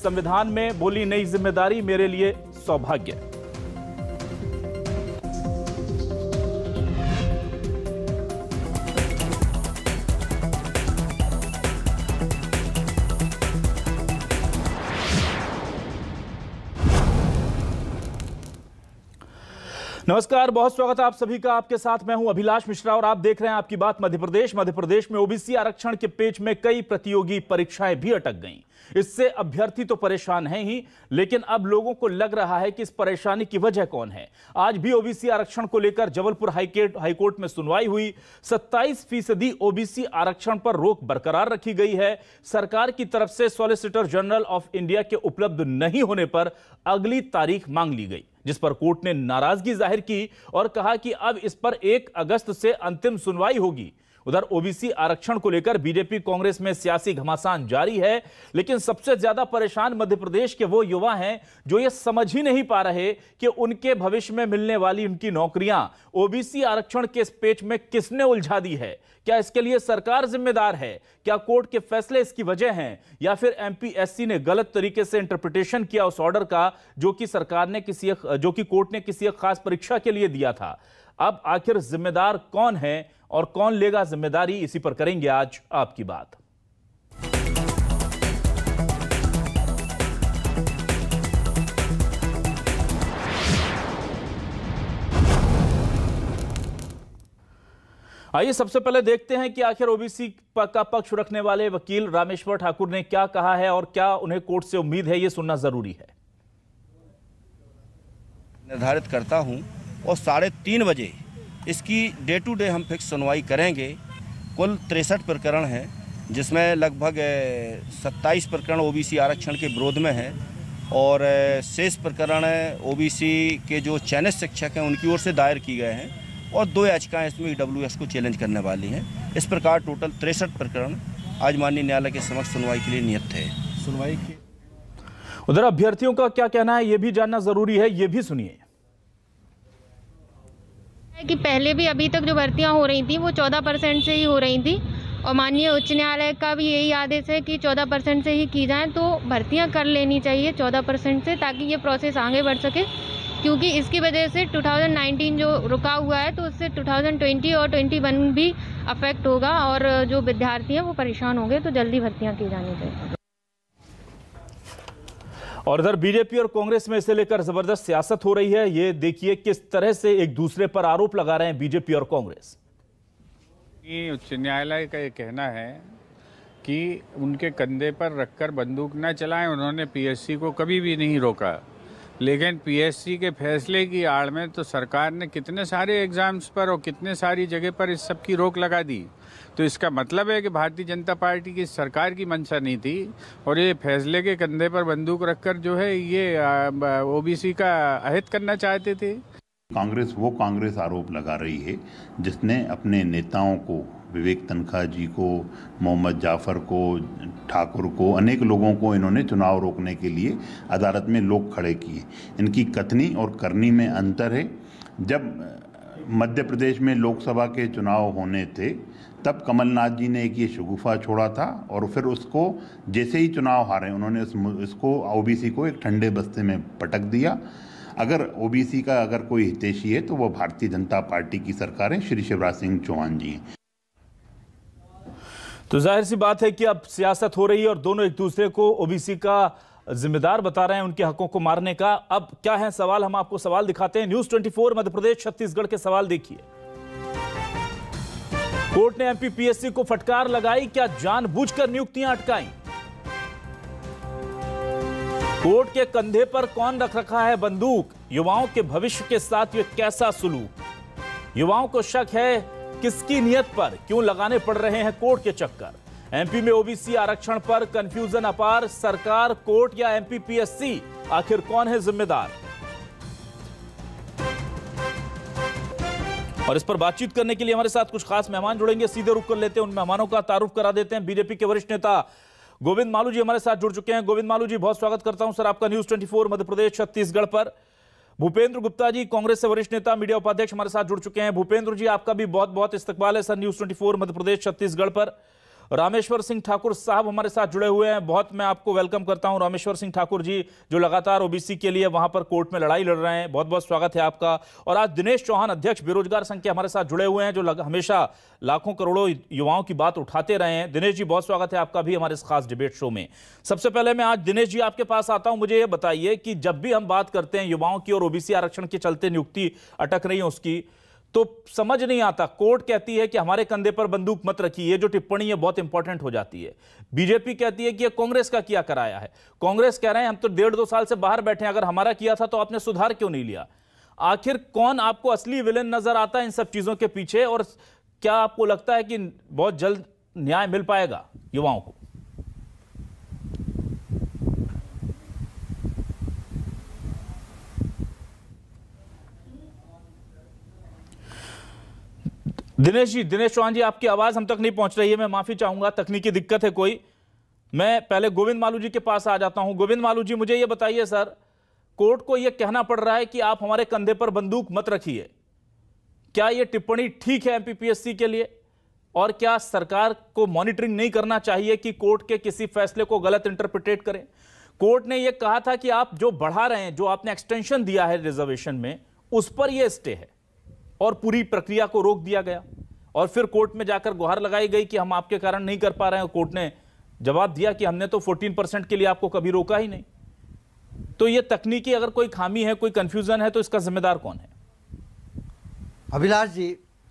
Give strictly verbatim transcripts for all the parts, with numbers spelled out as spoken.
संविधान में, बोली नई जिम्मेदारी मेरे लिए सौभाग्य। नमस्कार, बहुत स्वागत है आप सभी का। आपके साथ मैं हूं अभिलाष मिश्रा और आप देख रहे हैं आपकी बात मध्य प्रदेश। मध्य प्रदेश में ओबीसी आरक्षण के पेच में कई प्रतियोगी परीक्षाएं भी अटक गईं। इससे अभ्यर्थी तो परेशान हैं ही, लेकिन अब लोगों को लग रहा है कि इस परेशानी की वजह कौन है। आज भी ओबीसी आरक्षण को लेकर जबलपुर हाईकोर्ट में सुनवाई हुई। सत्ताईस फीसदी ओबीसी आरक्षण पर रोक बरकरार रखी गई है। सरकार की तरफ से सॉलिसिटर जनरल ऑफ इंडिया के उपलब्ध नहीं होने पर अगली तारीख मांग ली गई, जिस पर कोर्ट ने नाराजगी जाहिर की और कहा कि अब इस पर एक अगस्त से अंतिम सुनवाई होगी। उधर ओबीसी आरक्षण को लेकर बीजेपी कांग्रेस में सियासी घमासान जारी है, लेकिन सबसे ज्यादा परेशान मध्य प्रदेश के वो युवा हैं जो ये समझ ही नहीं पा रहे कि उनके भविष्य में मिलने वाली उनकी नौकरियां ओबीसी आरक्षण के इस पेच में किसने उलझा दी है। क्या इसके लिए सरकार जिम्मेदार है? क्या कोर्ट के फैसले इसकी वजह हैं, या फिर एमपीएससी ने गलत तरीके से इंटरप्रिटेशन किया उस ऑर्डर का जो कि सरकार ने किसी जो कि कोर्ट ने किसी एक खास परीक्षा के लिए दिया था? अब आखिर जिम्मेदार कौन है और कौन लेगा जिम्मेदारी, इसी पर करेंगे आज आपकी बात। आइए सबसे पहले देखते हैं कि आखिर ओबीसी का पक्ष रखने वाले वकील रामेश्वर ठाकुर ने क्या कहा है और क्या उन्हें कोर्ट से उम्मीद है, यह सुनना जरूरी है। निर्धारित करता हूं और साढ़े तीन बजे इसकी डे टू डे हम फिक्स सुनवाई करेंगे। कुल तिरसठ प्रकरण हैं, जिसमें लगभग सत्ताईस प्रकरण ओबीसी आरक्षण के विरोध में हैं और शेष प्रकरण ओबीसी के जो चयनित शिक्षक हैं उनकी ओर से दायर किए गए हैं और दो याचिकाएं इसमें ईडब्ल्यूएस को चैलेंज करने वाली हैं। इस प्रकार टोटल तिरसठ प्रकरण आज माननीय न्यायालय के समक्ष सुनवाई के लिए नियत थे। सुनवाई की उधर अभ्यर्थियों का क्या कहना है, यह भी जानना जरूरी है, ये भी सुनिए। कि पहले भी अभी तक जो भर्तियां हो रही थी वो चौदह परसेंट से ही हो रही थी और माननीय उच्च न्यायालय का भी यही आदेश है कि चौदह परसेंट से ही की जाए, तो भर्तियां कर लेनी चाहिए चौदह परसेंट से, ताकि ये प्रोसेस आगे बढ़ सके। क्योंकि इसकी वजह से दो हज़ार उन्नीस जो रुका हुआ है तो उससे दो हज़ार बीस और इक्कीस भी अफेक्ट होगा और जो विद्यार्थी हैं वो परेशान होंगे, तो जल्दी भर्तियाँ की जानी चाहिए। और इधर बीजेपी और कांग्रेस में इसे लेकर जबरदस्त सियासत हो रही है। ये देखिए किस तरह से एक दूसरे पर आरोप लगा रहे हैं बीजेपी और कांग्रेस। उच्च न्यायालय का ये कहना है कि उनके कंधे पर रखकर बंदूक न चलाएं। उन्होंने पीएससी को कभी भी नहीं रोका, लेकिन पीएससी के फैसले की आड़ में तो सरकार ने कितने सारे एग्जाम्स पर और कितने सारी जगह पर इस सब की रोक लगा दी। तो इसका मतलब है कि भारतीय जनता पार्टी की सरकार की मंशा नहीं थी और ये फैसले के कंधे पर बंदूक रखकर जो है ये ओबीसी का अहित करना चाहते थे। कांग्रेस वो कांग्रेस आरोप लगा रही है जिसने अपने नेताओं को, विवेक तनखा जी को, मोहम्मद जाफर को, ठाकुर को, अनेक लोगों को इन्होंने चुनाव रोकने के लिए अदालत में लोग खड़े किए। इनकी कथनी और करनी में अंतर है। जब मध्य प्रदेश में लोकसभा के चुनाव होने थे तब कमलनाथ जी ने एक ये शगुफा छोड़ा था और फिर उसको जैसे ही चुनाव हारे उन्होंने इसको ओबीसी को एक ठंडे बस्ते में पटक दिया। अगर ओबीसी का अगर कोई हितैषी है तो वो भारतीय जनता पार्टी की सरकार है, श्री शिवराज सिंह चौहान जी हैं। तो जाहिर सी बात है कि अब सियासत हो रही है और दोनों एक दूसरे को ओबीसी का जिम्मेदार बता रहे हैं उनके हकों को मारने का। अब क्या है सवाल, हम आपको सवाल दिखाते हैं। न्यूज़ चौबीस मध्य प्रदेश छत्तीसगढ़ के सवाल देखिए। कोर्ट ने एमपीपीएससी को फटकार लगाई, क्या जानबूझकर नियुक्तियां अटकाई? कोर्ट के कंधे पर कौन रख रखा है बंदूक? युवाओं के भविष्य के साथ ये कैसा सुलूक? युवाओं को शक है किसकी नियत पर, क्यों लगाने पड़ रहे हैं कोर्ट के चक्कर? एमपी में ओबीसी आरक्षण पर कंफ्यूजन अपार, सरकार, कोर्ट या एमपीपीएससी, आखिर कौन है जिम्मेदार? और इस पर बातचीत करने के लिए हमारे साथ कुछ खास मेहमान जुड़ेंगे। सीधे रुक कर लेते हैं उन मेहमानों का, तारुफ करा देते हैं। बीजेपी के वरिष्ठ नेता गोविंद मालू जी हमारे साथ जुड़ चुके हैं। गोविंद मालू जी, बहुत स्वागत करता हूं सर आपका न्यूज़ चौबीस मध्य प्रदेश छत्तीसगढ़ पर। भूपेंद्र गुप्ता जी, कांग्रेस से वरिष्ठ नेता, मीडिया उपाध्यक्ष हमारे साथ जुड़ चुके हैं। भूपेंद्र जी, आपका भी बहुत बहुत इस्तकबाल है सर न्यूज़ चौबीस मध्य प्रदेश छत्तीसगढ़ पर। रामेश्वर सिंह ठाकुर साहब हमारे साथ जुड़े हुए हैं। बहुत मैं आपको वेलकम करता हूं रामेश्वर सिंह ठाकुर जी, जो लगातार ओबीसी के लिए वहां पर कोर्ट में लड़ाई लड़ रहे हैं। बहुत बहुत स्वागत है आपका। और आज दिनेश चौहान, अध्यक्ष बेरोजगार संघ के, हमारे साथ जुड़े हुए हैं, जो हमेशा लाखों करोड़ों युवाओं की बात उठाते रहे हैं। दिनेश जी, बहुत स्वागत है आपका भी हमारे इस खास डिबेट शो में। सबसे पहले मैं आज दिनेश जी आपके पास आता हूं। मुझे ये बताइए कि जब भी हम बात करते हैं युवाओं की और ओबीसी आरक्षण के चलते नियुक्ति अटक रही है उसकी, तो समझ नहीं आता। कोर्ट कहती है कि हमारे कंधे पर बंदूक मत रखिए, ये जो टिप्पणी है बहुत इंपॉर्टेंट हो जाती है। बीजेपी कहती है कि ये कांग्रेस का किया कराया है। कांग्रेस कह रहे हैं हम तो डेढ़ दो साल से बाहर बैठे हैं, अगर हमारा किया था तो आपने सुधार क्यों नहीं लिया? आखिर कौन आपको असली विलेन नजर आता है इन सब चीजों के पीछे, और क्या आपको लगता है कि बहुत जल्द न्याय मिल पाएगा युवाओं को? दिनेश जी, दिनेश चौहान जी, आपकी आवाज हम तक नहीं पहुंच रही है, मैं माफी चाहूंगा, तकनीकी दिक्कत है कोई। मैं पहले गोविंद मालू जी के पास आ जाता हूं। गोविंद मालू जी, मुझे यह बताइए सर, कोर्ट को यह कहना पड़ रहा है कि आप हमारे कंधे पर बंदूक मत रखिए, क्या यह टिप्पणी ठीक है एमपीपीएससी के लिए? और क्या सरकार को मॉनिटरिंग नहीं करना चाहिए कि कोर्ट के किसी फैसले को गलत इंटरप्रिटेट करें? कोर्ट ने यह कहा था कि आप जो बढ़ा रहे हैं, जो आपने एक्सटेंशन दिया है रिजर्वेशन में, उस पर यह स्टे है और पूरी प्रक्रिया को रोक दिया गया। और फिर कोर्ट में जाकर गुहार लगाई गई कि हम आपके कारण नहीं कर पा रहे हैं। कोर्ट ने जवाब दिया कि हमने तो चौदह परसेंट के लिए आपको कभी रोका ही नहीं। तो ये तकनीकी अगर कोई खामी है, कोई कंफ्यूजन है, तो इसका जिम्मेदार कौन है? अभिलाष जी,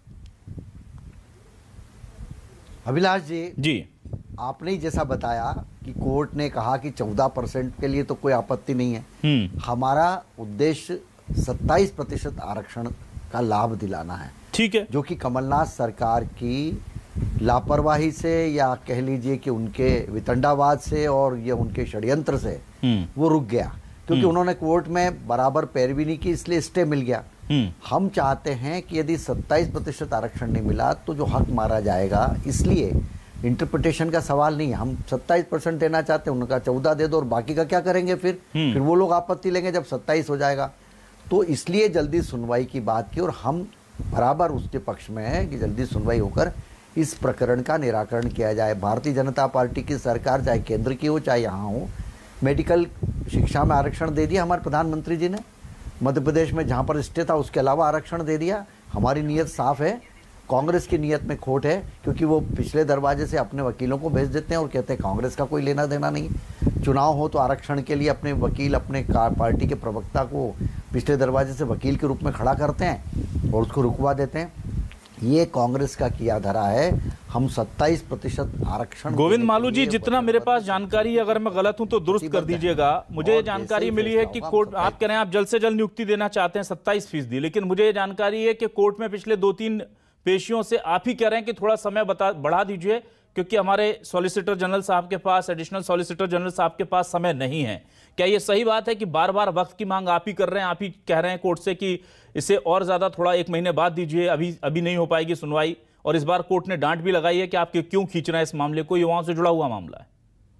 अभिलाष जी जी आपने ही जैसा बताया कि कोर्ट ने कहा कि चौदह परसेंट के लिए तो कोई आपत्ति नहीं है। हमारा उद्देश्य सत्ताईस प्रतिशत आरक्षण का लाभ दिलाना है, ठीक है, जो कि कमलनाथ सरकार की लापरवाही से या कह लीजिए कि उनके वितंडावाद से और ये उनके षड्यंत्र से वो रुक गया, क्योंकि उन्होंने कोर्ट में बराबर पैरवी नहीं की, इसलिए स्टे मिल गया। हम चाहते हैं कि यदि सत्ताईस प्रतिशत आरक्षण नहीं मिला तो जो हक मारा जाएगा, इसलिए इंटरप्रिटेशन का सवाल नहीं है। हम सत्ताईस परसेंट देना चाहते हैं, उनका चौदह दे दो, और बाकी का क्या करेंगे फिर फिर वो लोग आपत्ति लेंगे जब सत्ताईस हो जाएगा। तो इसलिए जल्दी सुनवाई की बात की, और हम बराबर उसके पक्ष में हैं कि जल्दी सुनवाई होकर इस प्रकरण का निराकरण किया जाए। भारतीय जनता पार्टी की सरकार, चाहे केंद्र की हो चाहे यहाँ हो, मेडिकल शिक्षा में आरक्षण दे दिया हमारे प्रधानमंत्री जी ने। मध्य प्रदेश में जहाँ पर स्टे था उसके अलावा आरक्षण दे दिया। हमारी नीयत साफ है, कांग्रेस की नीयत में खोट है, क्योंकि वो पिछले दरवाजे से अपने वकीलों को भेज देते हैं और कहते हैं कांग्रेस का कोई लेना देना नहीं। चुनाव हो तो आरक्षण के लिए अपने वकील, अपने पार्टी के प्रवक्ता को पिछले दरवाजे से वकील के रूप में खड़ा करते हैं और उसको रुकवा देते हैं। ये कांग्रेस का किया धरा है। हम सत्ताईस प्रतिशत आरक्षण। गोविंद मालू जी, जितना मेरे पास जानकारी है, अगर मैं गलत हूं तो दुरुस्त कर दीजिएगा, मुझे जानकारी मिली है कि कोर्ट, आप कह रहे हैं आप जल्द से जल्द नियुक्ति देना चाहते हैं सत्ताईस फीसदी, लेकिन मुझे ये जानकारी है कि कोर्ट में पिछले दो तीन पेशियों से आप ही कह रहे हैं कि थोड़ा समय बता बढ़ा दीजिए, क्योंकि हमारे सॉलिसिटर जनरल साहब के पास, एडिशनल सॉलिसिटर जनरल साहब के पास समय नहीं है। क्या ये सही बात है कि बार बार वक्त की मांग आप ही कर रहे हैं, आप ही कह रहे हैं कोर्ट से कि इसे और ज्यादा थोड़ा एक महीने बाद दीजिए, अभी अभी नहीं हो पाएगी सुनवाई? और इस बार कोर्ट ने डांट भी लगाई है कि आप क्यों खींच रहे हैं इस मामले को, युवाओं से जुड़ा हुआ मामला है।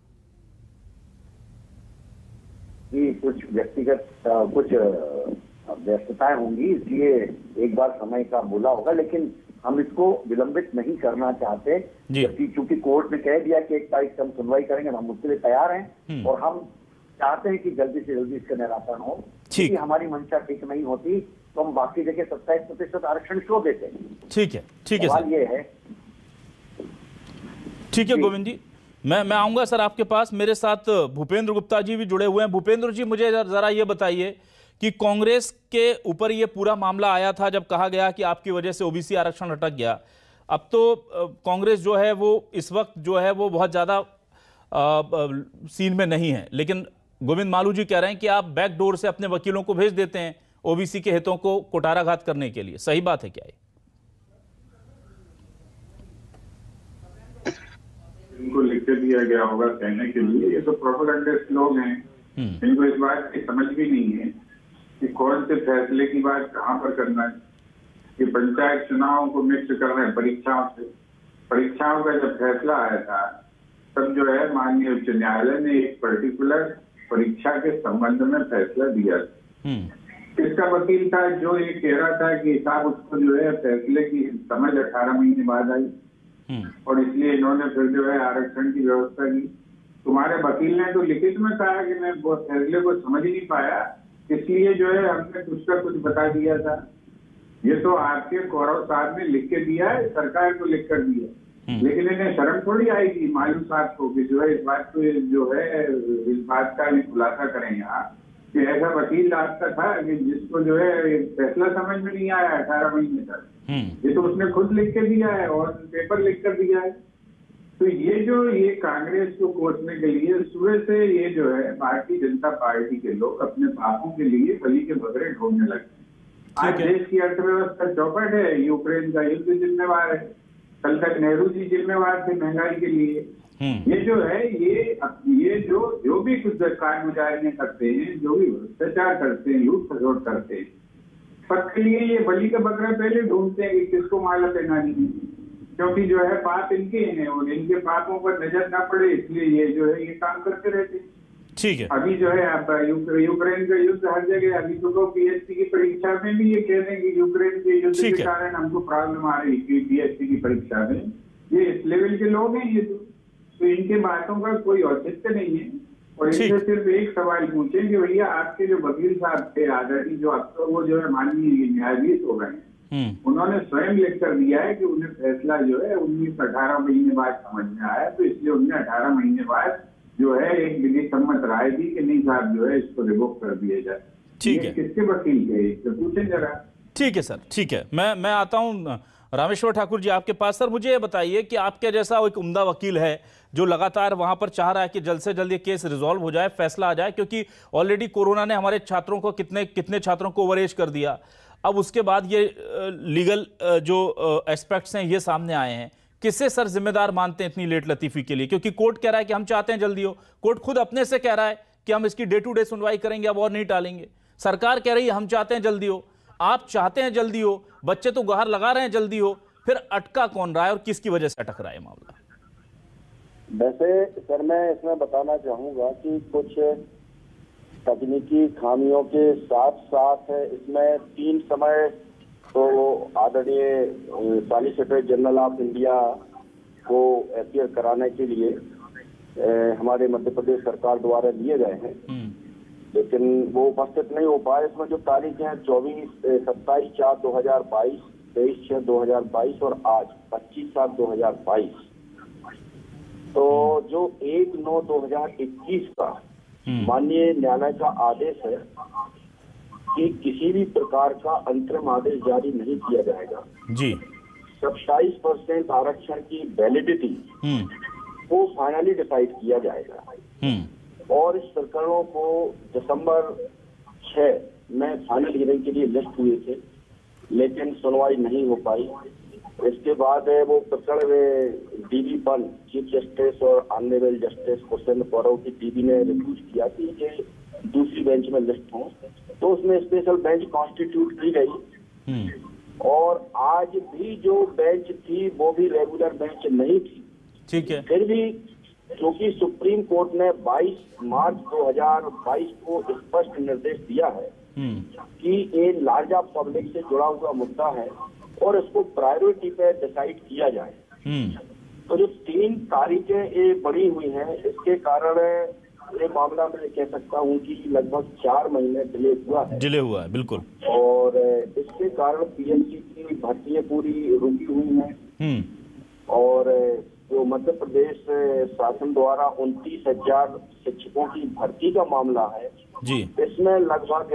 कि कुछ व्यक्तिगत कुछ व्यस्तताएं होंगी, इसलिए एक बार समय का बोला होगा, लेकिन हम इसको विलंबित नहीं करना चाहते, क्योंकि कोर्ट ने कह दिया कि एक तारीख से हम सुनवाई करेंगे, हम उसके लिए तैयार हैं और हम चाहते हैं कि जल्दी से जल्दी इसका निराकरण हो। क्योंकि हमारी मंशा ठीक नहीं होती तो हम बाकी जगह सत्ताईस प्रतिशत आरक्षण क्यों देते हैं? ठीक है, ठीक है सवाल ये है। ठीक है गोविंद जी, मैं मैं आऊंगा सर आपके पास। मेरे साथ भूपेंद्र गुप्ता जी भी जुड़े हुए हैं। भूपेंद्र जी, मुझे जरा ये बताइए कि कांग्रेस के ऊपर ये पूरा मामला आया था जब कहा गया कि आपकी वजह से ओबीसी आरक्षण अटक गया। अब तो कांग्रेस जो है वो इस वक्त जो है वो बहुत ज़्यादा सीन में नहीं है, लेकिन गोविंद मालू जी कह रहे हैं कि आप बैक डोर से अपने वकीलों को भेज देते हैं ओबीसी के हितों को कुठाराघात करने के लिए। सही बात है क्या ये? इनको लिख के दिया गया होगा कहने के लिए, ये तो प्रोपेगेंडिस्ट लोग हैं, इनको इस बात की समझ भी नहीं है कि कौन से फैसले की बात कहाँ पर करना है। ये पंचायत चुनाव को मिक्स कर रहे हैं परीक्षाओं से। परीक्षाओं का जब फैसला आया था तब जो है माननीय उच्च न्यायालय ने एक पर्टिकुलर परीक्षा के संबंध में फैसला दिया। इसका वकील था जो ये कह रहा था कि साहब उसको जो है फैसले की समझ अठारह महीने बाद आई, और इसलिए इन्होंने फिर जो है आरक्षण की व्यवस्था की। तुम्हारे वकील ने तो लिखित में कहा कि मैं वो फैसले को समझ ही नहीं पाया, इसलिए जो है हमने कुछ का कुछ बता दिया था। ये तो आपके गौरव साहब ने लिख के दिया है, सरकार को लिख कर दिया, लेकिन इन्हें शर्म थोड़ी आएगी मालूम साहब को कि जो है इस बात को जो है इस बात का भी खुलासा करें आप कि ऐसा वकील आपका था कि जिसको जो है फैसला समझ में नहीं आया अठारह महीने तक। ये तो उसने खुद लिख के दिया है और पेपर लिख कर दिया है। तो ये जो ये कांग्रेस को कोसने के लिए सुबह से ये जो है भारतीय जनता पार्टी के लोग अपने बापों के लिए बलि के बकरे ढूंढने लगते हैं। आज देश की अर्थव्यवस्था चौपट है, यूक्रेन का युद्ध जिम्मेवार है, कल तक नेहरू जी जिम्मेवार थे महंगाई के लिए। ये जो है ये ये जो जो भी कुछ कारगुजारियां करते हैं, जो भी भ्रष्टाचार करते हैं, लूट खसोट करते हैं, सबके लिए ये बलि का बकरा पहले ढूंढते हैं कि किसको माला पहनानी है, क्योंकि जो है पाप इनके हैं और इनके पापों पर नजर ना पड़े, इसलिए ये जो है ये काम करते रहते हैं। ठीक है। अभी जो है आप यूक्रेन का युद्ध हर जगह, अभी तो पीएचडी की परीक्षा में भी ये कह रहे हैं कि यूक्रेन के युद्ध के कारण हमको प्रॉब्लम आ रही है पीएचडी की परीक्षा में। ये इस लेवल के लोग हैं ये तो, तो इनके बातों का कोई औचित्य नहीं है। और इनसे सिर्फ एक सवाल पूछे कि भैया आपके जो वकील साहब थे आदरणीय, जो अब तो वो जो है माननीय न्यायाधीश हो गए हैं, उन्होंने स्वयं लिख कर दिया है कि उन्हें फैसला जो है उन्नीस अठारह महीने बाद समझ में आया, तो इसलिए उन्हें अठारह महीने बाद जो है एक विधि सम्मत राय दी कि नहीं साहब जो है इसको रिवोक कर दिया जाए। ठीक है। किसके वकील थे तो पूछें जरा। ठीक है सर, ठीक है। मैं मैं आता हूं रामेश्वर ठाकुर जी आपके पास। सर मुझे ये बताइए कि आपके जैसा एक उम्दा वकील है जो लगातार वहां पर चाह रहा है कि जल्द से जल्द ये केस रिजॉल्व हो जाए, फैसला आ जाए, क्योंकि ऑलरेडी कोरोना ने हमारे छात्रों को कितने कितने छात्रों को ओवरएज कर दिया। अब उसके बाद ये लीगल जो एस्पेक्ट्स हैं ये सामने आए हैं। किससे सर जिम्मेदार मानते हैं इतनी लेट लतीफी के लिए? क्योंकि कोर्ट कह रहा है कि हम चाहते हैं जल्दी हो, कोर्ट खुद अपने से कह रहा है कि हम इसकी डे टू डे सुनवाई करेंगे, अब और नहीं टालेंगे। सरकार कह रही है हम चाहते हैं जल्दी हो, आप चाहते हैं जल्दी हो, बच्चे तो गुहार लगा रहे हैं जल्दी हो, फिर अटका कौन रहा है और किसकी वजह से अटक रहा है मामला? वैसे सर मैं इसमें बताना चाहूंगा कि कुछ तकनीकी खामियों के साथ साथ इसमें तीन समय तो आदरणीय सॉलिसिटर जनरल ऑफ इंडिया को अपीयर कराने के लिए ए, हमारे मध्य प्रदेश सरकार द्वारा लिए गए हैं, लेकिन वो उपस्थित नहीं हो पाए। इसमें जो तारीख है चौबीस सत्ताईस चार दो हजार बाईस, तेईस छह दो हजार बाईस और आज पच्चीस सात दो हजार बाईस। तो जो एक नौ दो हजार इक्कीस का माननीय न्यायालय का आदेश है कि किसी भी प्रकार का अंतरिम आदेश जारी नहीं किया जाएगा जी। सत्ताईस परसेंट आरक्षण की वैलिडिटी वो फाइनली डिसाइड किया जाएगा और इस प्रकरणों को दिसंबर छह में फाइनल हियरिंग के लिए लिस्ट हुए थे, लेकिन सुनवाई नहीं हो पाई। इसके बाद वो प्रकरण डीबी वन चीफ जस्टिस और ऑनरेबल जस्टिस हुसैन पौरव की डीबी ने रिफ्यूज किया कि ये दूसरी बेंच में लिस्ट हो, तो उसमें स्पेशल बेंच कॉन्स्टिट्यूट की गई और आज भी जो बेंच थी वो भी रेगुलर बेंच नहीं थी। ठीक है। फिर भी क्योंकि सुप्रीम कोर्ट ने बाईस मार्च दो हजार बाईस को स्पष्ट निर्देश दिया है कि ये लार्जा पब्लिक से जुड़ा हुआ मुद्दा है और इसको प्रायोरिटी पे डिसाइड किया जाए, तो जो तीन तारीखें ये बढ़ी हुई हैं इसके कारण ये मामला मैं कह सकता हूँ कि लगभग चार महीने डिले हुआ है डिले हुआ है बिल्कुल। और इसके कारण पीएचडी की भर्तियां पूरी रुकी हुई हैं और जो मध्य प्रदेश शासन द्वारा उनतीस हजार शिक्षकों की भर्ती का मामला है जी, इसमें लगभग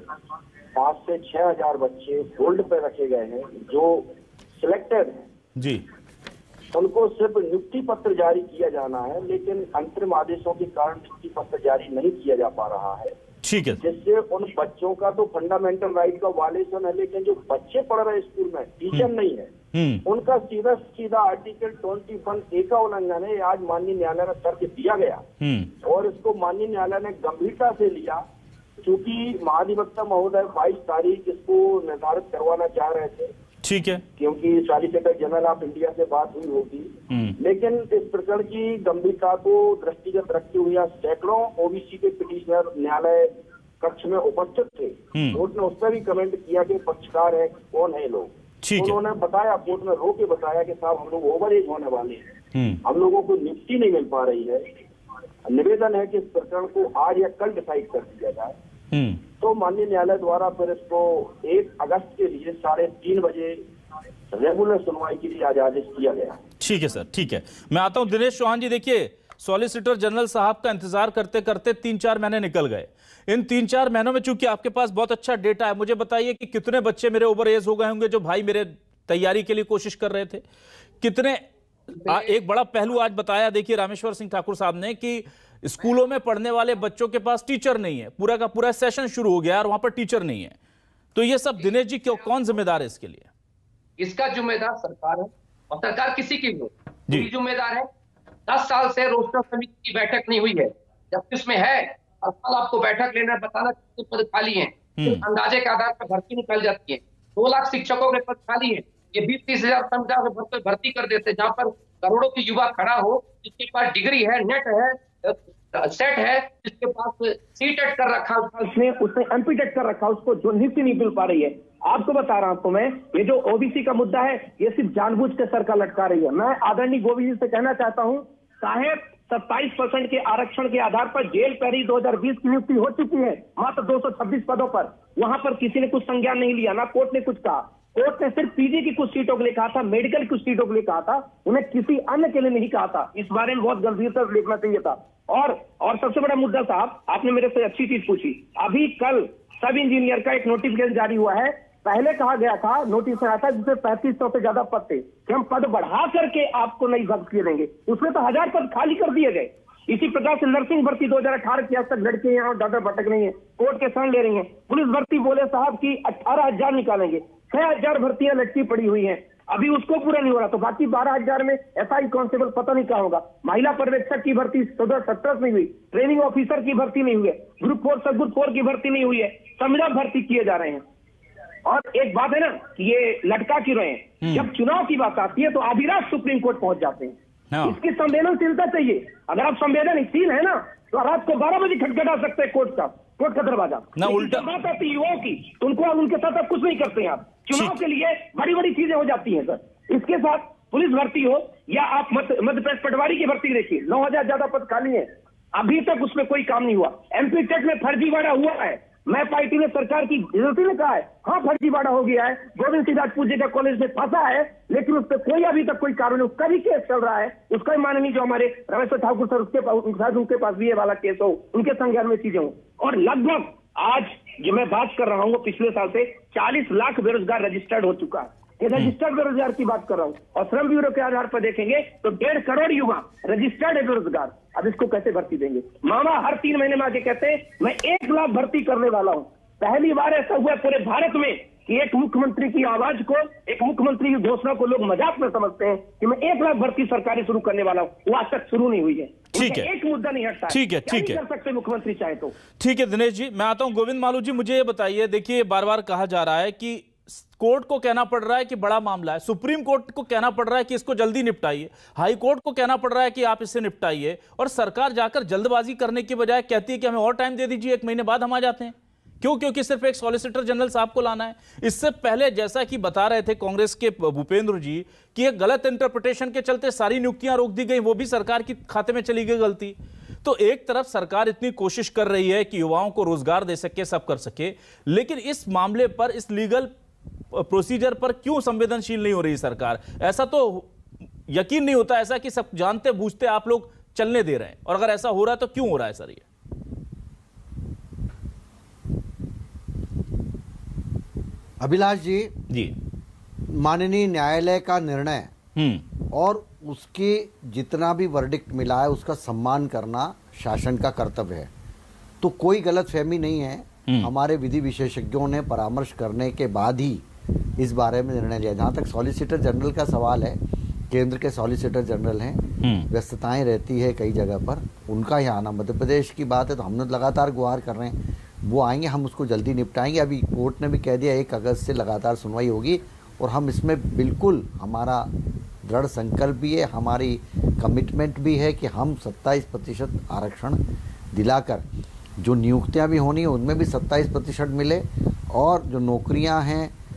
पाँच से छह हजार बच्चे होल्ड पे रखे गए हैं जो सिलेक्टेड हैं जी। उनको सिर्फ नियुक्ति पत्र जारी किया जाना है, लेकिन अंतरिम आदेशों के कारण नियुक्ति पत्र जारी नहीं किया जा पा रहा है। ठीक है। जिससे उन बच्चों का तो फंडामेंटल राइट का वायलेशन है, लेकिन जो बच्चे पढ़ रहे स्कूल में टीचर नहीं है उनका सीधा सीधा आर्टिकल ट्वेंटी वन ए का उल्लंघन है। आज माननीय न्यायालय ने तर्क दिया गया और इसको माननीय न्यायालय ने गंभीरता से लिया, क्योंकि महाधिवक्ता महोदय बाईस तारीख इसको निर्धारित करवाना चाह रहे थे। ठीक है। क्योंकि सॉलिसिटर जनरल ऑफ इंडिया से बात हुई होगी, लेकिन इस प्रकरण की गंभीरता को दृष्टिगत रखते हुए सैकड़ों ओबीसी के पिटिशनर न्यायालय कक्ष में उपस्थित थे। कोर्ट ने उस पर भी कमेंट किया कि पक्षकार है कौन है लोग, ठीक है। उन्होंने बताया, कोर्ट में रो के बताया कि साहब हम लोग ओवर एज होने वाले हैं, हम लोगों को नियुक्ति नहीं मिल पा रही है, निवेदन है कि इस प्रकरण को आज या कल डिसाइड कर दिया जाए। तो माननीय न्यायालय द्वारा फिर इसको एक अगस्त के लिए साढ़े तीन बजे रेगुलर सुनवाई के लिए आज आदेश किया गया। ठीक है सर, ठीक है। मैं आता हूं दिनेश चौहान जी। देखिए, सॉलिसिटर जनरल साहब का इंतजार करते करते तीन चार महीने निकल गए। इन तीन चार महीनों में चूंकि आपके पास बहुत अच्छा डेटा है, मुझे बताइए कि कितने बच्चे मेरे ओवर एज हो गए होंगे जो भाई मेरे तैयारी के लिए कोशिश कर रहे थे, कितने आ, एक बड़ा पहलू आज बताया देखिए रामेश्वर सिंह ठाकुर साहब ने कि स्कूलों में पढ़ने वाले बच्चों के पास टीचर नहीं है, पूरा का पूरा सेशन शुरू हो गया और वहां पर टीचर नहीं है। तो ये सब दिनेश जी क्यों, कौन जिम्मेदार है इसके लिए? इसका जिम्मेदार सरकार है और सरकार किसी की भी हो, जिम्मेदार है। दस साल से रोस्टर समिति की बैठक नहीं हुई है, जबकि उसमें है हर साल आपको बैठक लेना बताना कितने पद खाली हैं, अंदाजे के आधार पर भर्ती निकल जाती है। दो लाख शिक्षकों के पद खाली हैं, ये बीस तीस हजार संविदा से भर्ती कर देते, जहां पर करोड़ों की युवा खड़ा हो, जिसके पास डिग्री है, नेट है, सेट है, जिसके पास सी टेट कर रखा है, उसने उसने एमपी टेट कर रखा, उसको जो नियुक्ति नहीं मिल पा रही है। आपको बता रहा हूं तो मैं, ये जो ओबीसी का मुद्दा है, ये सिर्फ जानबूझ के सरकार लटका रही है। मैं आदरणीय गोविंद जी से कहना चाहता हूं, साहेब सत्ताईस परसेंट के आरक्षण के आधार पर जेल पैरी दो हजार बीस की नियुक्ति हो चुकी है, मात्र दो सौ छब्बीस पदों पर। वहां पर किसी ने कुछ संज्ञान नहीं लिया, ना कोर्ट ने कुछ कहा। कोर्ट ने सिर्फ पीजी की कुछ सीटों के लिए कहा था, मेडिकल की कुछ सीटों के लिए कहा था, उन्हें किसी अन्य के लिए नहीं कहा था। इस बारे में बहुत गंभीरता से देखना चाहिए था। और और सबसे बड़ा मुद्दा साहब, आपने मेरे से अच्छी चीज पूछी। अभी कल सब इंजीनियर का एक नोटिफिकेशन जारी हुआ है। पहले कहा गया था, नोटिस आया था जिसमें पैंतीस सौ से ज्यादा पद थे कि हम पद बढ़ा करके आपको नई भर्ती देंगे, उसमें तो हजार पद खाली कर दिए गए। इसी प्रकार से नर्सिंग भर्ती दो हजार अठारह की आज तक लड़के यहाँ डॉक्टर भटक नहीं है, कोर्ट के शरण ले रही हैं। पुलिस भर्ती बोले साहब की अठारह हजार निकालेंगे, छह हजार भर्तियां लटकी पड़ी हुई हैं, अभी उसको पूरा नहीं हो रहा। तो बाकी बारह हजार में एसआई कांस्टेबल पता नहीं क्या होगा। महिला पर्यवेक्षक की भर्ती दो हजार सत्रह नहीं हुई, ट्रेनिंग ऑफिसर की भर्ती नहीं हुई है, ग्रुप फोर सब ग्रुप फोर की भर्ती नहीं हुई है, संविदा भर्ती किए जा रहे हैं। और एक बात है ना कि ये लटका क्यों रहे हैं, जब चुनाव की बात आती है तो आधी रात सुप्रीम कोर्ट पहुंच जाते हैं। इसकी संवेदनशीलता चाहिए। अगर आप संवेदनशील है ना तो रात को बारह बजे खटखटा सकते हैं कोर्ट का कोर्ट का दरवाजा ना। उल्टा बात आती है युवाओं की तो उनको उनके साथ आप कुछ नहीं करते हैं। आप चुनाव के लिए बड़ी बड़ी चीजें हो जाती हैं सर। इसके साथ पुलिस भर्ती हो या आप मध्य प्रदेश पटवारी की भर्ती देखिए, नौ हजार ज्यादा पद खाली है, अभी तक उसमें कोई काम नहीं हुआ। एमपी टेट में फर्जीवाड़ा हुआ है, मैं पार्टी ने सरकार की एजेंसी ने कहा है हाँ फर्जीवाड़ा हो गया है, गोविंद सिंह राजपूत जी का कॉलेज में फंसा है, लेकिन उस पर कोई अभी तक कोई कार्रवाई, उसका भी केस चल रहा है। उसका भी माननीय जो हमारे रमेश्वर ठाकुर सर उसके पास उनके पास भी ये वाला केस हो, उनके संज्ञान में चीजें हो। और लगभग आज जो मैं बात कर रहा हूँ वो पिछले साल से चालीस लाख बेरोजगार रजिस्टर्ड हो चुका है। ये रजिस्टर्ड बेरोजगार की बात कर रहा हूँ और श्रम ब्यूरो के आधार पर देखेंगे तो डेढ़ करोड़ युवा रजिस्टर्ड है बेरोजगार। अब इसको कैसे भर्ती देंगे? मामा हर तीन महीने में आके कहते हैं मैं एक लाख भर्ती करने वाला हूँ। पहली बार ऐसा हुआ पूरे भारत में कि एक मुख्यमंत्री की आवाज को, एक मुख्यमंत्री की घोषणा को लोग मजाक में समझते हैं कि मैं एक लाख भर्ती सरकारी शुरू करने वाला हूँ। वो आज तक शुरू नहीं हुई है। ठीक है, एक मुद्दा नहीं हटता। ठीक है, ठीक है, कर सकते मुख्यमंत्री चाहे तो। ठीक है दिनेश जी, मैं आता हूं गोविंद मालू जी। मुझे ये बताइए, देखिए बार बार कहा जा रहा है कि कोर्ट को कहना पड़ रहा है कि बड़ा मामला है, सुप्रीम कोर्ट को कहना पड़ रहा है कि इसको जल्दी निपटाइए, हाई कोर्ट को कहना पड़ रहा है कि आप इसे निपटाइए, और सरकार जाकर जल्दबाजी करने की बजाय कहती है कि हमें और टाइम दे दीजिए, एक महीने बाद हम आ जाते हैं। क्यों? क्योंकि सिर्फ एक सॉलिसिटर जनरल साहब को लाना है। इससे पहले जैसा कि बता रहे थे कांग्रेस के भूपेंद्र जी कि एक गलत इंटरप्रिटेशन के चलते सारी नियुक्तियां रोक दी गई, वो भी सरकार के खाते में चली गई गलती। तो एक तरफ सरकार इतनी कोशिश कर रही है कि युवाओं को रोजगार दे सके, सब कर सके, लेकिन इस मामले पर, इस लीगल प्रोसीजर पर क्यों संवेदनशील नहीं हो रही सरकार? ऐसा तो यकीन नहीं होता ऐसा कि सब जानते बूझते आप लोग चलने दे रहे हैं, और अगर ऐसा हो रहा है तो क्यों हो रहा है सर? ये अभिलाष जी जी माननीय न्यायालय का निर्णय और उसकी जितना भी वर्डिक्ट मिला है उसका सम्मान करना शासन का कर्तव्य है। तो कोई गलतफहमी नहीं है। हमारे विधि विशेषज्ञों ने परामर्श करने के बाद ही इस बारे में निर्णय लिया। जहाँ तक सॉलिसिटर जनरल का सवाल है, केंद्र के सॉलिसिटर जनरल हैं, व्यस्तताएं रहती है कई जगह पर, उनका यहाँ आना, मध्य प्रदेश की बात है तो हम लगातार गुहार कर रहे हैं, वो आएंगे, हम उसको जल्दी निपटाएंगे। अभी कोर्ट ने भी कह दिया एक अगस्त से लगातार सुनवाई होगी, और हम इसमें बिल्कुल, हमारा दृढ़ संकल्प भी है, हमारी कमिटमेंट भी है कि हम सत्ताईस प्रतिशत आरक्षण दिलाकर जो नियुक्तियां भी होनी है उनमें भी सत्ताईस प्रतिशत मिले, और जो नौकरियां हैं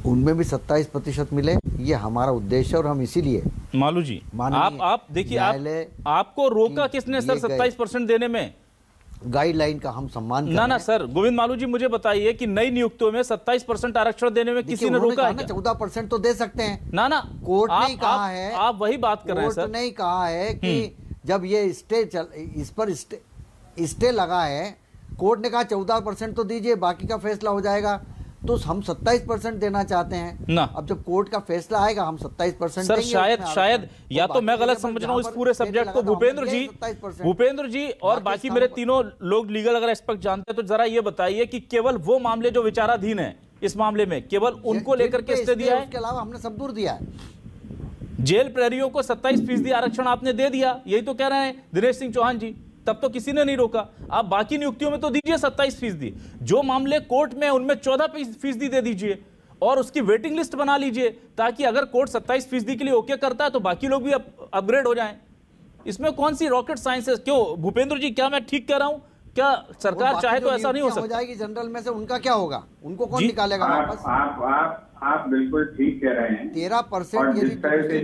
उनमें भी सत्ताईस प्रतिशत मिले, ये हमारा उद्देश्य, और हम इसीलिए मालू जी आप आप देखिए आप, आपको रोका किसने सर सत्ताईस परसेंट देने में? गाइडलाइन का हम सम्मान ना ना सर, गोविंद मालू जी मुझे बताइए कि नई नियुक्तियों में सत्ताईस परसेंट आरक्षण देने में किसी ने रोका है? चौदह परसेंट तो दे सकते हैं। ना ना, कोर्ट ने कहा है, आप वही बात कर रहे हैं सर। कोर्ट ने कहा है कि जब ये स्टे चल, इस पर स्टे, स्टे लगा है, कोर्ट ने कहा चौदह परसेंट तो दीजिए, बाकी का फैसला हो जाएगा। तो हम सत्ताईस परसेंट देना चाहते हैं ना। अब जब कोर्ट का फैसला आएगा हम सत्ताईस परसेंट सर शायद शायद या तो मैं गलत समझ रहा हूँ इस पूरे सब्जेक्ट को। भूपेंद्र जी भूपेंद्र जी और बाकी मेरे तीनों लोग लीगल अगर एक्सपर्ट जानते हैं तो जरा ये बताइए कि केवल वो मामले जो विचाराधीन है इस मामले में केवल उनको लेकर के स्टे दिया है, उसके अलावा हमने सब दूर दिया है। जेल प्रहरियों को सत्ताईस फीसदी आरक्षण आपने दे दिया, यही तो कह रहे हैं दिनेश सिंह चौहान जी, तब तो किसी ने नहीं रोका। आप बाकी नियुक्तियों में तो दीजिए सत्ताईस फीसदी, जो मामले कोर्ट में उनमें चौदह फीसदी दे दीजिए और उसकी वेटिंग लिस्ट बना लीजिए, ताकि अगर कोर्ट सत्ताईस फीसदी के लिए ओके करता है तो बाकी लोग भी अपग्रेड हो जाएं। इसमें कौन सी रॉकेट साइंस है? क्यों भूपेंद्र जी, क्या मैं ठीक कह रहा हूं? क्या सरकार चाहे तो ऐसा नहीं हो सकता? हो जाएगी जनरल में से, उनका क्या होगा? उनको कौन निकालेगा वापस? आप आप आप बिल्कुल ठीक कह रहे हैं। तेरह परसेंट यदि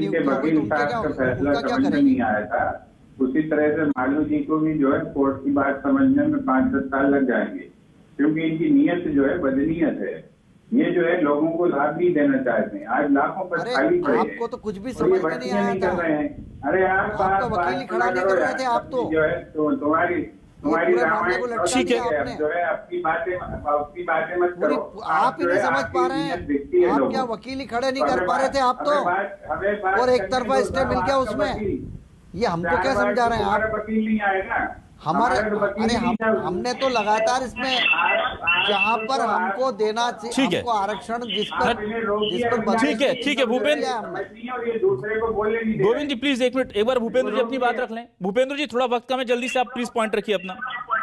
फैसला समझ में नहीं आया था, उसी तरह से मालू जी को भी जो है कोर्ट की बात समझने में पाँच दस साल लग जाएंगे, क्योंकि इनकी नीयत जो है बदनीयत है। ये जो है लोगों को लाभ भी देना चाहते हैं। आज लाखों पर खाली पड़े हैं, आपको तो कुछ भी समझ में नहीं आया कर रहे हैं। अरे आप वकील खड़ा नहीं कर रहे थे, आप तो जो है तुम्हारी तुम्हारी रामायण ठीक है जो है अपनी बातें अपनी बातें मत करो। आप ही नहीं समझ पा रहे हैं, आप क्या वकील खड़े नहीं कर पा रहे थे आप तो, और एक तरफा स्टे मिल गया उसमें। ये हमको क्या समझा रहे हैं आप? वकील नहीं आएगा हमारे, अरे हम हमने तो लगातार इसमें जहां पर हमको देना चाहिए हमको आरक्षण जिस पर जिस पर ठीक है ठीक है भूपेंद्र गोविंद जी प्लीज एक मिनट, एक बार भूपेंद्र जी अपनी बात रख लें। भूपेंद्र जी थोड़ा वक्त कम है, जल्दी से आप प्लीज पॉइंट रखिए अपना।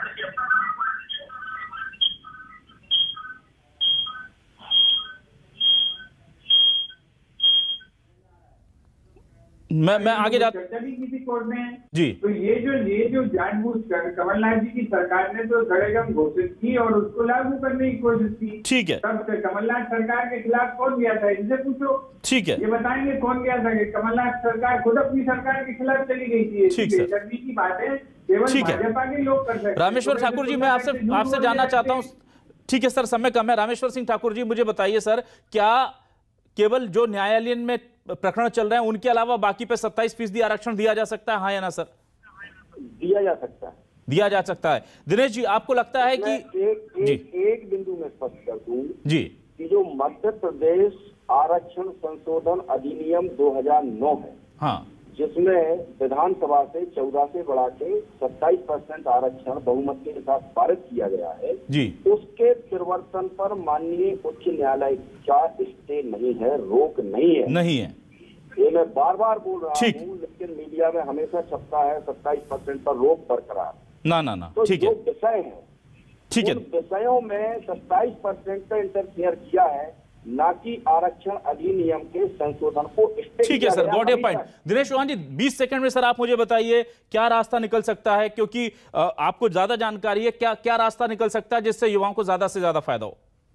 मैं मैं आगे जाता चर्चा भी की थी कोर्ट में जी। तो ये जो ये जो जानबूझ कर कमलनाथ जी की सरकार ने तो धड़ेगम घोषित की और उसको लागू करने की कोशिश की। ठीक है, तब कमलनाथ सरकार के खिलाफ कौन गया था, इनसे पूछो। ठीक है, ये बताएंगे कौन गया था? कमलनाथ सरकार खुद अपनी सरकार के खिलाफ चली गई थी। ठीक है, की बातें केवल भाजपा के लोग कर सकते। रामेश्वर ठाकुर जी, मैं आपसे आपसे जानना चाहता हूँ, ठीक है सर समय कम है। रामेश्वर सिंह ठाकुर जी मुझे बताइए सर, क्या केवल जो न्यायालय में प्रकरण चल रहे हैं उनके अलावा बाकी पे सत्ताईस फीसदी आरक्षण दिया जा सकता है, हाँ या ना सर? दिया जा सकता है, दिया जा सकता है। दिनेश जी आपको लगता है कि एक जी एक, एक बिंदु में स्पष्ट कर दूं जी कि जो मध्य प्रदेश आरक्षण संशोधन अधिनियम दो हज़ार नौ है, हाँ, जिसमें विधानसभा से चौदह से बढ़ा के सत्ताईस परसेंट आरक्षण बहुमत के साथ पारित किया गया है जी, उसके परिवर्तन पर माननीय उच्च न्यायालय का स्टे नहीं है, रोक नहीं है, नहीं है। ये मैं बार बार बोल रहा हूँ, लेकिन मीडिया में हमेशा छपता है सत्ताईस परसेंट पर रोक बरकरार। ना ना ना तो ठीक जो है, विषय है, ठीक है, विषयों में सत्ताईस परसेंट का इंटरफेयर किया है, ना कि आरक्षण अधिनियम के संशोधन को। ठीक है sir, got your point. Dinesh Chauhan ji बीस सेकंड में सर आप मुझे बताइए क्या रास्ता निकल सकता है, क्योंकि आपको ज्यादा जानकारी है, क्या क्या रास्ता निकल सकता है जिससे युवाओं को ज्यादा से ज्यादा फायदा हो?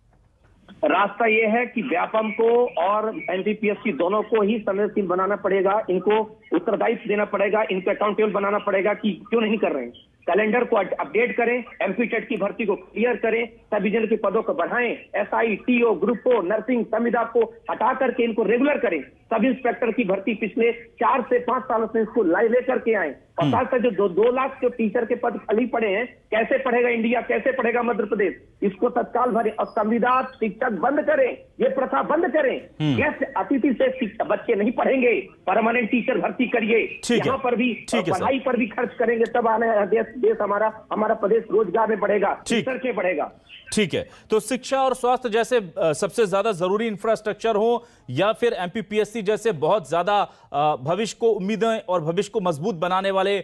रास्ता यह है कि व्यापम को और एनटीपीएससी दोनों को ही संवेदनशील बनाना पड़ेगा, इनको उत्तरदायित्व देना पड़ेगा, इनको अकाउंटेबल बनाना पड़ेगा कि क्यों नहीं कर रहे हैं। कैलेंडर को अपडेट करें, एमपी टेट की भर्ती को क्लियर करें, सब जन के पदों को बढ़ाएं, SI, TO, group O, nursing, संविदा को हटा करके इनको रेगुलर करें, सब इंस्पेक्टर की भर्ती पिछले चार से पांच सालों से इसको लाई लेकर के आए, और साथ साथ जो दो, दो लाख जो टीचर के पद खाली पड़े हैं, कैसे पढ़ेगा इंडिया, कैसे पढ़ेगा मध्य प्रदेश, इसको तत्काल भरे, और संविदा शिक्षक बंद करें, ये प्रथा बंद करें, गेस्ट अतिथि से बच्चे नहीं पढ़ेंगे, परमानेंट टीचर भर्ती करिए, यहाँ पर भी पढ़ाई पर भी खर्च करेंगे, तब आने देश देश हमारा हमारा प्रदेश रोजगार में बढ़ेगा, रिसर्च में बढ़ेगा। ठीक है, तो शिक्षा और स्वास्थ्य जैसे सबसे ज्यादा जरूरी इंफ्रास्ट्रक्चर हो, या फिर एमपीपीएससी जैसे बहुत ज्यादा भविष्य को उम्मीदें और भविष्य को मजबूत बनाने वाले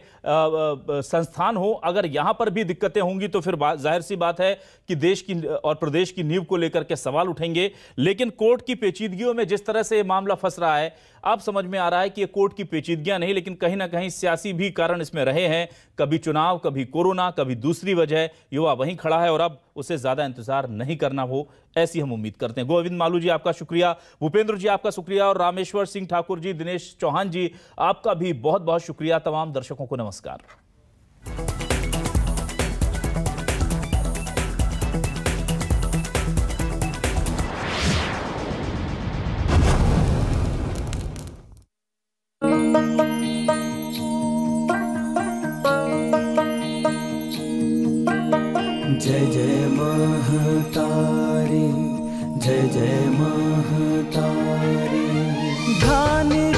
संस्थान हो, अगर यहां पर भी दिक्कतें होंगी तो फिर जाहिर सी बात है कि देश की और प्रदेश की नींव को लेकर के सवाल उठेंगे। लेकिन कोर्ट की पेचीदगियों में जिस तरह से ये मामला फंस रहा है, अब समझ में आ रहा है कि ये कोर्ट की पेचीदगियां नहीं, लेकिन कहीं ना कहीं सियासी भी कारण इसमें रहे हैं। कभी चुनाव, कभी कोरोना, कभी दूसरी वजह, युवा वहीं खड़ा है और अब उसे ज्यादा इंतजार नहीं करना हो ऐसी हम उम्मीद करते हैं। गोविंद मालू जी आपका शुक्रिया, भूपेंद्र जी आपका शुक्रिया और रामेश्वर सिंह ठाकुर जी, दिनेश चौहान जी आपका भी बहुत बहुत शुक्रिया। तमाम दर्शकों को नमस्कार। जय जय महतारी, जय जय महतारी, धानी